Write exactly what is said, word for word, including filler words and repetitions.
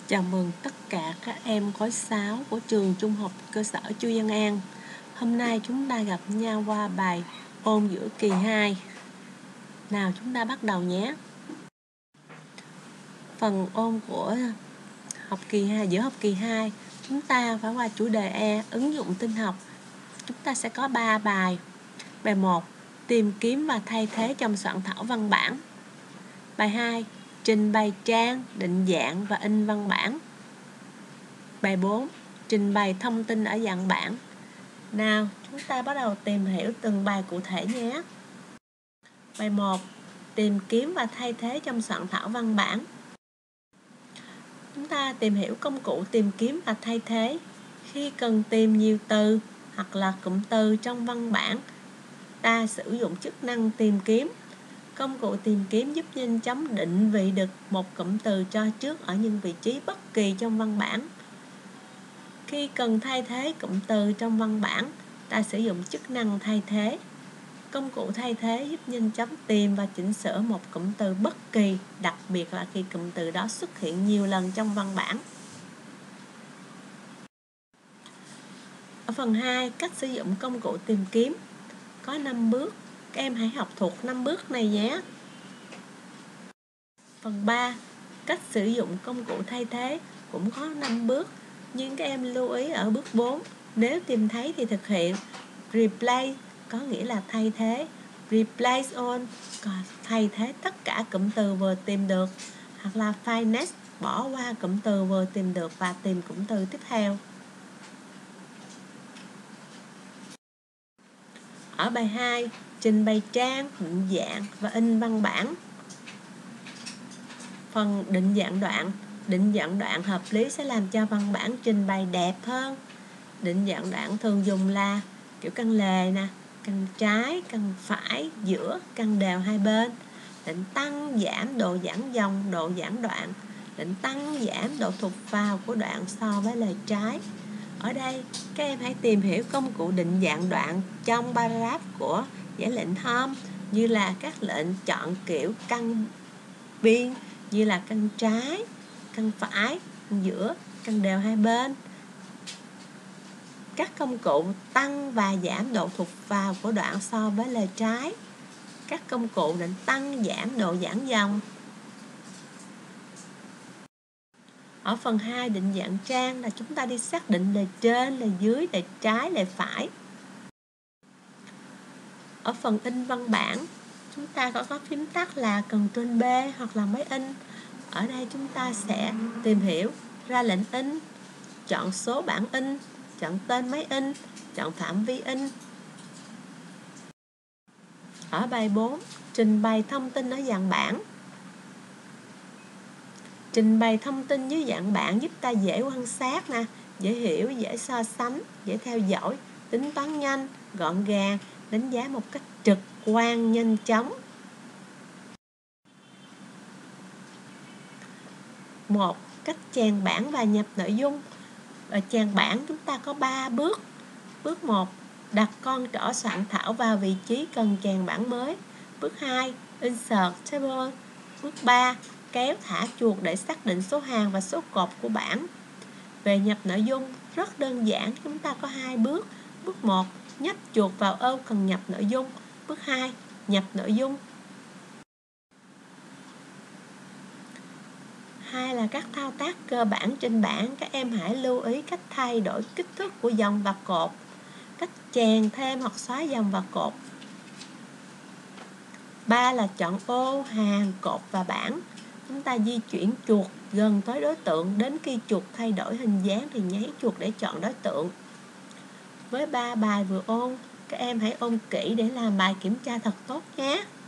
Chào mừng tất cả các em khối sáu của trường Trung học cơ sở Chu Văn An. Hôm nay chúng ta gặp nhau qua bài ôn giữa kỳ hai. Nào chúng ta bắt đầu nhé. Phần ôn của học kỳ hai, giữa học kỳ hai, chúng ta phải qua chủ đề E, ứng dụng tin học. Chúng ta sẽ có ba bài. Bài một, tìm kiếm và thay thế trong soạn thảo văn bản. Bài hai, trình bày trang, định dạng và in văn bản. Bài bốn, trình bày thông tin ở dạng bản. Nào, chúng ta bắt đầu tìm hiểu từng bài cụ thể nhé. Bài một, tìm kiếm và thay thế trong soạn thảo văn bản. Chúng ta tìm hiểu công cụ tìm kiếm và thay thế. Khi cần tìm nhiều từ hoặc là cụm từ trong văn bản, ta sử dụng chức năng tìm kiếm. Công cụ tìm kiếm giúp nhanh chóng định vị được một cụm từ cho trước ở những vị trí bất kỳ trong văn bản. Khi cần thay thế cụm từ trong văn bản, ta sử dụng chức năng thay thế. Công cụ thay thế giúp nhanh chóng tìm và chỉnh sửa một cụm từ bất kỳ, đặc biệt là khi cụm từ đó xuất hiện nhiều lần trong văn bản. Ở phần hai, cách sử dụng công cụ tìm kiếm có năm bước. Các em hãy học thuộc năm bước này nhé. Phần ba, cách sử dụng công cụ thay thế cũng có năm bước, nhưng các em lưu ý ở bước bốn, nếu tìm thấy thì thực hiện. Replace có nghĩa là thay thế. Replace all còn thay thế tất cả cụm từ vừa tìm được. Hoặc là find next, bỏ qua cụm từ vừa tìm được và tìm cụm từ tiếp theo. Ở bài hai, trình bày trang, định dạng và in văn bản. Phần định dạng đoạn. Định dạng đoạn hợp lý sẽ làm cho văn bản trình bày đẹp hơn. Định dạng đoạn thường dùng là kiểu căn lề nè, căn trái, căn phải, giữa, căn đều hai bên. Định tăng, giảm, độ giãn dòng, độ giãn đoạn. Định tăng, giảm, độ thụt vào của đoạn so với lề trái. Ở đây, các em hãy tìm hiểu công cụ định dạng đoạn trong paragraph của giải lệnh Home, như là các lệnh chọn kiểu căn biên, như là căn trái, căn phải, căn giữa, căn đều hai bên. Các công cụ tăng và giảm độ thụt vào của đoạn so với lề trái. Các công cụ định tăng giảm độ giãn dòng. Ở phần hai, định dạng trang là chúng ta đi xác định lề trên, lề dưới, lề trái, lề phải. Ở phần in văn bản, chúng ta có có phím tắt là Ctrl B hoặc là máy in. Ở đây chúng ta sẽ tìm hiểu ra lệnh in, chọn số bản in, chọn tên máy in, chọn phạm vi in. Ở bài bốn, trình bày thông tin ở dạng bản. Trình bày thông tin dưới dạng bản giúp ta dễ quan sát nè, dễ hiểu, dễ so sánh, dễ theo dõi, tính toán nhanh, gọn gàng, đánh giá một cách trực quan, nhanh chóng. một. Cách chèn bản và nhập nội dung. Ở chèn bản chúng ta có ba bước. Bước một, đặt con trỏ soạn thảo vào vị trí cần chèn bản mới. Bước hai, insert table. Bước ba, kéo thả chuột để xác định số hàng và số cột của bảng. Về nhập nội dung, rất đơn giản, chúng ta có hai bước. Bước một, nhấp chuột vào ô cần nhập nội dung. Bước hai, nhập nội dung. Hai là các thao tác cơ bản trên bảng. Các em hãy lưu ý cách thay đổi kích thước của dòng và cột, cách chèn thêm hoặc xóa dòng và cột. Ba là chọn ô, hàng, cột và bảng. Chúng ta di chuyển chuột gần tới đối tượng, đến khi chuột thay đổi hình dáng thì nháy chuột để chọn đối tượng. Với ba bài vừa ôn, các em hãy ôn kỹ để làm bài kiểm tra thật tốt nhé.